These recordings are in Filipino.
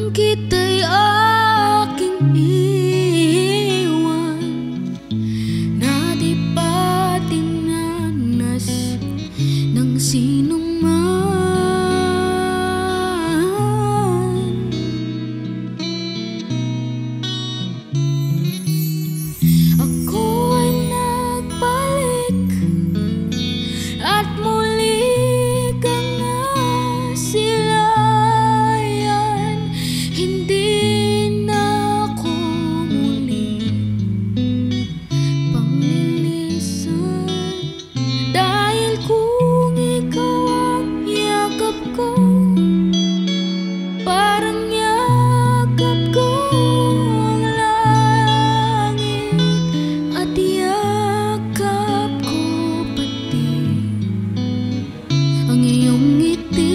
kita'y aking iwan na di pa dinanas ng sinuman. Ako'y nagbalik at muli kang nasilayan. Hindi na ako muli panglilisan, dahil kung ikaw ang yakap ko, parang yakap ko ang langit, at yakap ko pati ang iyong ngiti.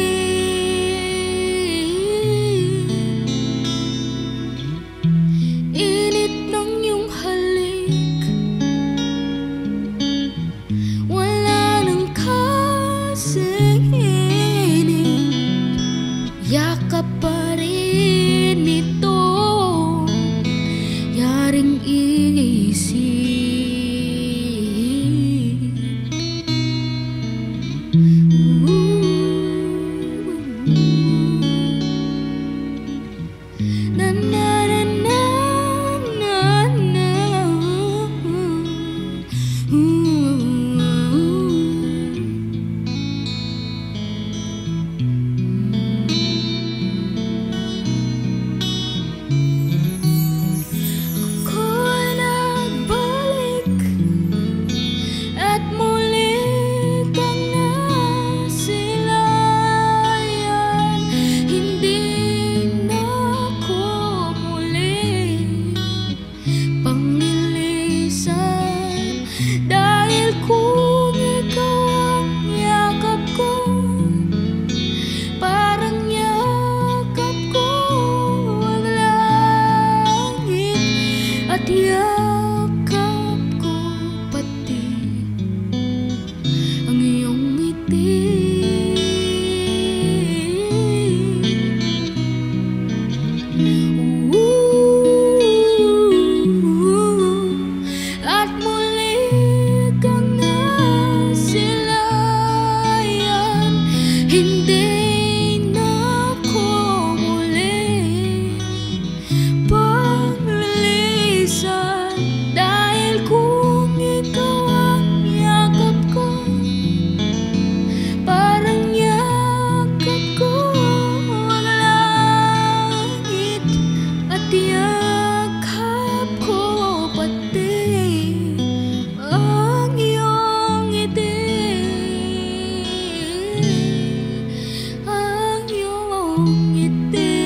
Init ng iyong halik, wala nang kasing init. Yakap pa rin ito, yaring isip. Na na na na na na. Ako'y nagbalik at muli kang nasilayan. Hindi na ako muli panglilisan, dahil kung ikaw ang yakap ko, parang yakap ko ang langit, at yakap ko pati ang iyong ngiti. At muli kang nasilayan. Hindi na ako muli panglilisan, dahil kung ikaw ang yakap ko, parang yakap ko ang langit, at yakap ko pati ang iyong ngiti. Ang iyong ngiti.